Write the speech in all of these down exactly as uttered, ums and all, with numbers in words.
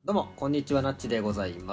どうもこんにちは、なっちでございます。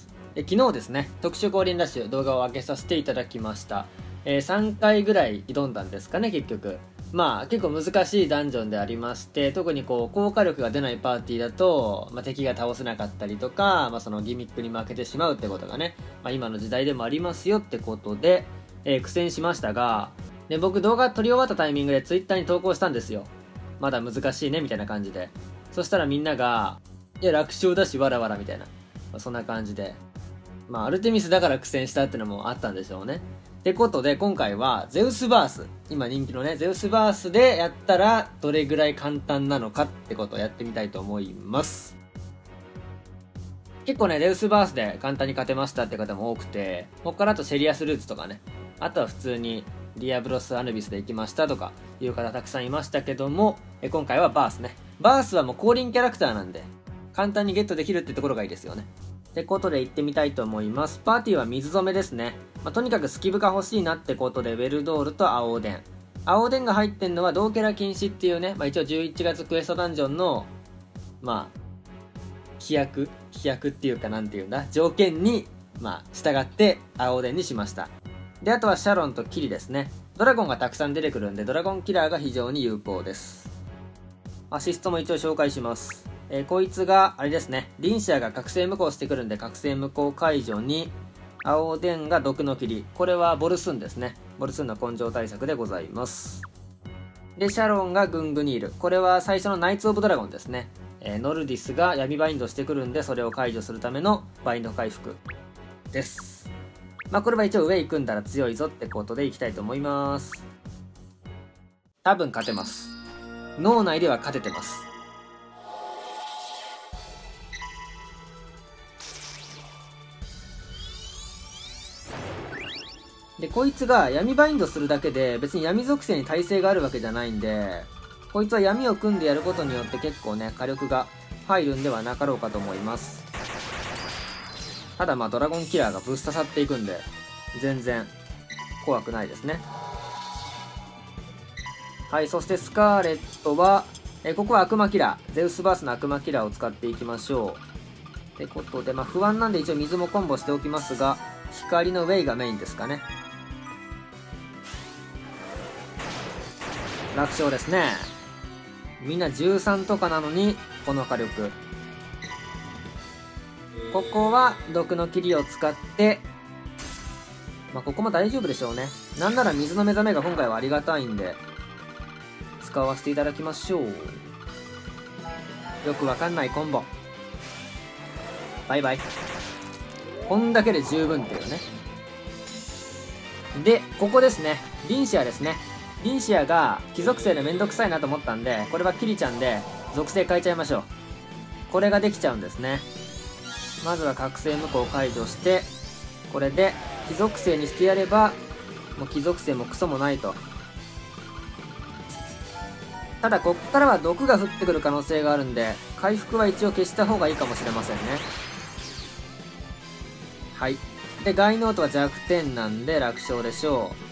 え昨日ですね、特殊降臨ラッシュ動画を上げさせていただきました。えー、さんかいぐらい挑んだんですかね。結局まあ結構難しいダンジョンでありまして、特にこう効果力が出ないパーティーだと、まあ、敵が倒せなかったりとか、まあ、そのギミックに負けてしまうってことがね、まあ、今の時代でもありますよってことで、えー、苦戦しましたが、で僕動画撮り終わったタイミングでツイッターに投稿したんですよ。まだ難しいねみたいな感じで。そしたらみんながいや楽勝だしわらわらみたいな、まあ、そんな感じで、まあアルテミスだから苦戦したってのもあったんでしょうね。ってことで今回はゼウスバース、今人気のねゼウスバースでやったらどれぐらい簡単なのかってことをやってみたいと思います。結構ねゼウスバースで簡単に勝てましたって方も多くて、ここからあとシェリアスルーツとかね、あとは普通にディアブロスアヌビスで行きましたとかいう方たくさんいましたけども、え今回はバースね。バースはもう降臨キャラクターなんで簡単にゲットできるってところがいいですよね。ってことで行ってみたいと思います。パーティーは水染めですね。まあ、とにかくスキブが欲しいなってことで、ウェルドールと青おでん。青おでんが入ってんのは同キャラ禁止っていうね、まあ、一応じゅういちがつクエストダンジョンの、まあ、規約規約っていうかなんていうんだ、条件に、まあ、従って青おでんにしました。で、あとはシャロンとキリですね。ドラゴンがたくさん出てくるんで、ドラゴンキラーが非常に有効です。アシストも一応紹介します。えー、こいつがあれですね、リンシアが覚醒無効してくるんで、覚醒無効解除に青おでんが毒の霧、これはボルスンですね。ボルスンの根性対策でございます。でシャロンがグングニール、これは最初のナイツ・オブ・ドラゴンですね。えー、ノルディスが闇バインドしてくるんで、それを解除するためのバインド回復です。まあこれは一応上行くんだら強いぞってことでいきたいと思います。多分勝てます。脳内では勝ててます。でこいつが闇バインドするだけで別に闇属性に耐性があるわけじゃないんで、こいつは闇を組んでやることによって結構ね火力が入るんではなかろうかと思います。ただまあドラゴンキラーがぶっ刺さっていくんで全然怖くないですね。はい、そしてスカーレットはえここは悪魔キラー、ゼウスバースの悪魔キラーを使っていきましょう。ってことでまあ不安なんで一応水もコンボしておきますが、光のウェイがメインですかね。楽勝ですね。みんなじゅうさんとかなのにこの火力。ここは毒の霧を使って、まあ、ここも大丈夫でしょうね。なんなら水の目覚めが今回はありがたいんで使わせていただきましょう。よくわかんないコンボ、バイバイ。こんだけで十分っていうね。でここですね、リンシアですね。リンシアが貴属性でめんどくさいなと思ったんで、これはキリちゃんで属性変えちゃいましょう。これができちゃうんですね。まずは覚醒無効解除して、これで貴属性にしてやればもう貴属性もクソもないと。ただこっからは毒が降ってくる可能性があるんで、回復は一応消した方がいいかもしれませんね。はい。でガイノートは弱点なんで楽勝でしょう。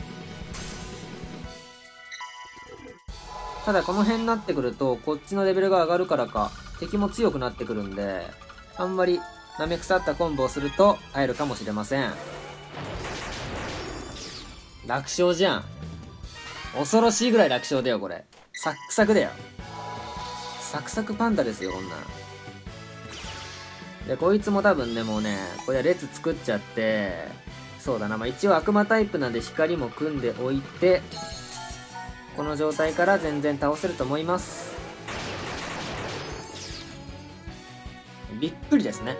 ただこの辺になってくるとこっちのレベルが上がるからか敵も強くなってくるんで、あんまり舐め腐ったコンボをすると耐えるかもしれません。楽勝じゃん。恐ろしいぐらい楽勝だよこれ。サックサクだよ。サクサクパンダですよこんなん。でこいつも多分ねもうねこれは列作っちゃって、そうだな、まあ一応悪魔タイプなんで光も組んでおいて、この状態から全然倒せると思います。びっくりですね。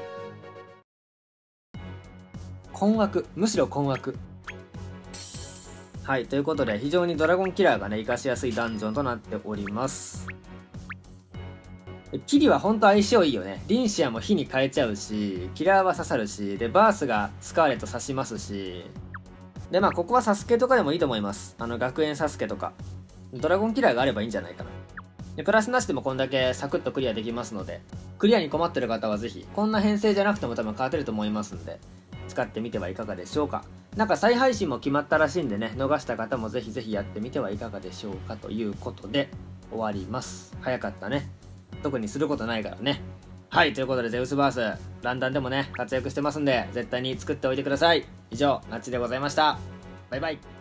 困惑、むしろ困惑。はい、ということで非常にドラゴンキラーがね活かしやすいダンジョンとなっております。キリはほんと相性いいよね。リンシアも火に変えちゃうし、キラーは刺さるし、でバースがスカーレット刺しますし、でまあここはサスケとかでもいいと思います。あの学園サスケとかドラゴンキラーがあればいいんじゃないかな。でプラスなしでもこんだけサクッとクリアできますので、クリアに困ってる方はぜひこんな編成じゃなくても多分勝てると思いますんで使ってみてはいかがでしょうか。なんか再配信も決まったらしいんでね、逃した方もぜひぜひやってみてはいかがでしょうかということで終わります。早かったね。特にすることないからね。 はい、ということでゼウスバースランダンでもね活躍してますんで絶対に作っておいてください。以上、ナッチでございました。バイバイ。